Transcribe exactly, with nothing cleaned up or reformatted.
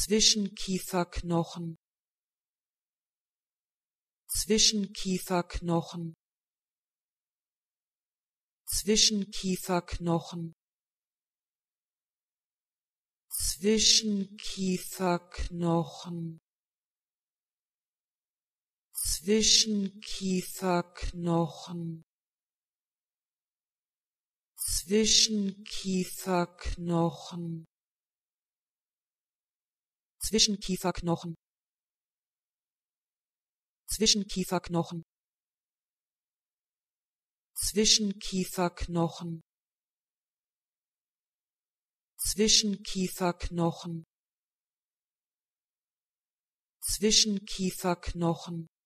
Zwischenkieferknochen, Zwischenkieferknochen, Zwischenkieferknochen, Zwischenkieferknochen, Zwischenkieferknochen, Zwischenkieferknochen, Zwischenkieferknochen, Zwischenkieferknochen, Zwischenkieferknochen, Zwischenkieferknochen, Zwischenkieferknochen,